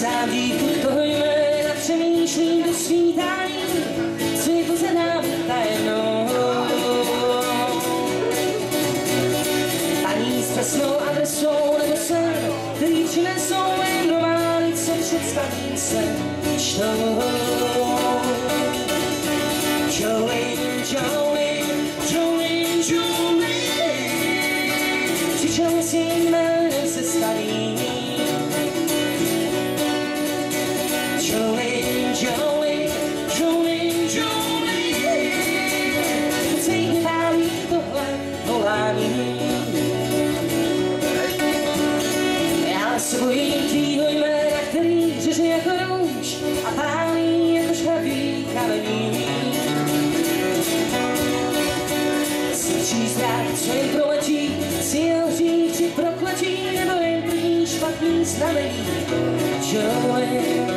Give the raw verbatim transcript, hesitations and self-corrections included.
Sám díku toho jména přemýšlím do svítání, co je to za námi tajemnou. Ani s přesnou adresou nebo sen, který přinesou jen romány, co představím se čtou. Jolene, Jolene, Jolene, Jolene, přičel si jménem se staví. Jolene, Jolene, Jolene, Jolene, cítí pálí tohle volání. Já se bojím tvýho jména, který řeže jako růž a pálí jako šhavý kamení. Slyší strach, co jen proletí, si jel říct, či prokletí, nebo jen první špatný znamení. Jolene,